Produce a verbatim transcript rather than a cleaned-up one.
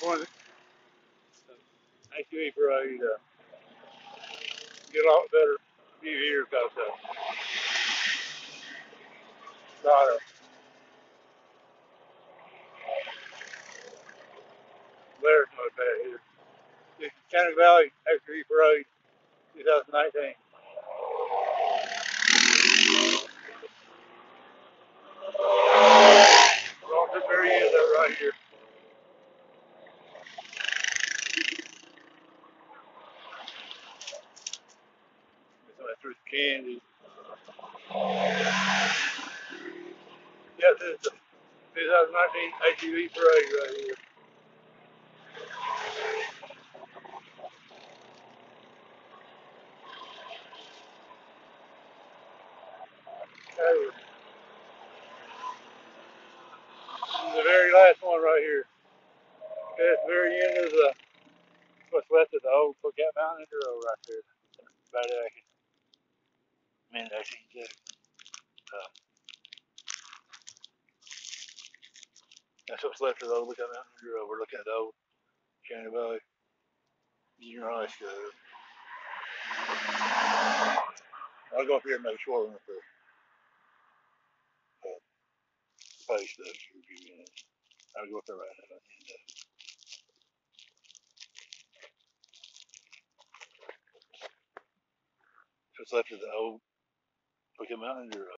one A T V parade. Uh, get a lot better view here because uh, a lot of Blair's not bad here. This is County Valley A T V parade twenty nineteen. We're on the very end of it right here. Somebody threw some candy. Yeah, this is the twenty nineteen A T V parade right here. Okay. This is the very last one right here. Okay, it's the very end of the what's left of the old Cookout Mountain Road right there. About that I can, man, I can do. Uh, that's what's left of the old Cookout Mountain Road. We're looking at the old County Valley Junior High School. I'll go up here and make sure I'm for uh, space though. I'll go up there right now. What's left of the old Cookout Mountain Road.